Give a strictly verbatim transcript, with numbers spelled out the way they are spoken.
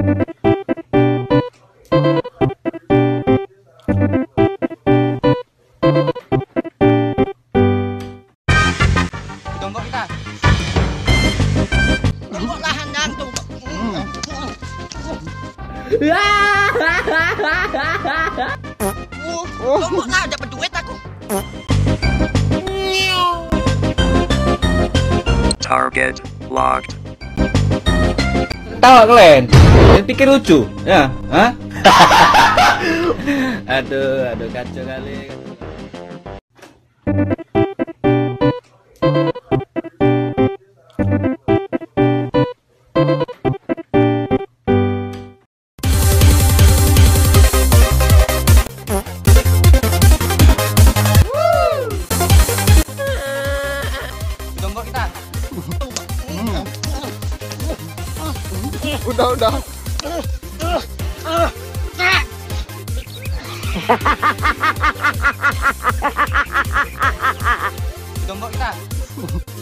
Tombok kita. Tombok lahan dan tombok. Oh, tombok lah dapat duit aku. Target locked. Tawa kalian? Kalian pikir lucu? Ya? Hah? Aduh, aduh kacau kali. Tombok kita. Udah, udah. Tombok kita.